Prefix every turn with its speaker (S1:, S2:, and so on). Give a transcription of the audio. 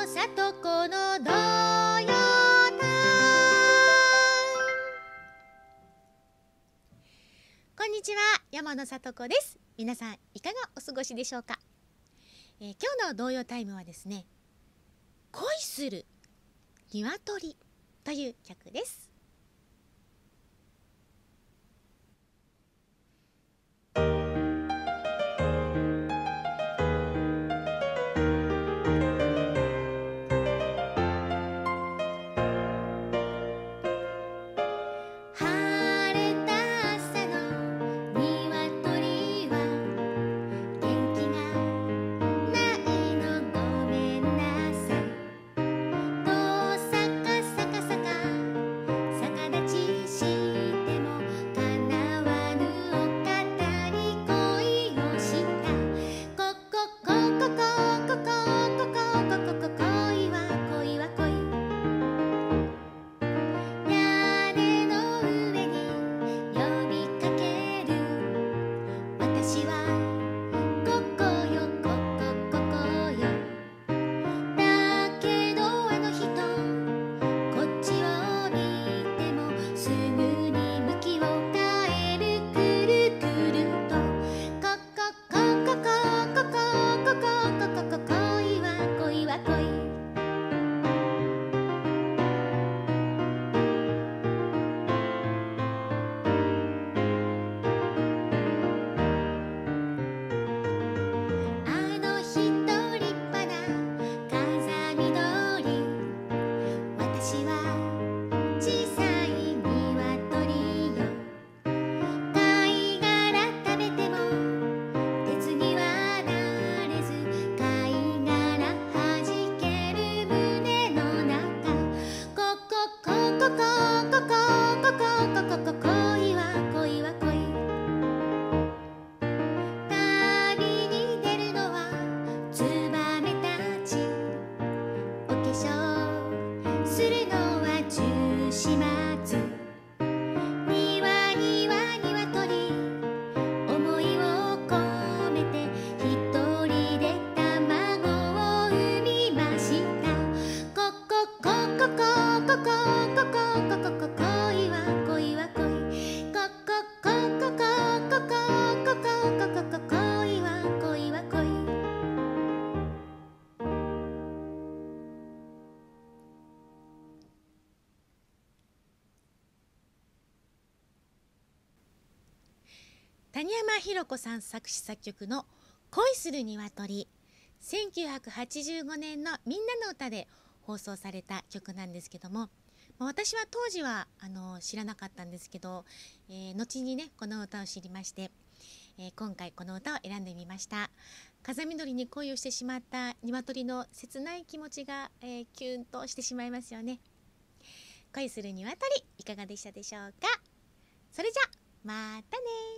S1: さとこの童謡タイム。こんにちは、山野さとこです。皆さんいかがお過ごしでしょうか。今日の童謡タイムはですね、恋する鶏という曲です。谷山ひ子さん作詞作曲の恋する鶏、1985年のみんなの歌で放送された曲なんですけども、私は当時は知らなかったんですけど、後にねこの歌を知りまして、今回この歌を選んでみました。風緑に恋をしてしまった鶏の切ない気持ちが、キュンとしてしまいますよね。恋する鶏、いかがでしたでしょうか。それじゃまたね。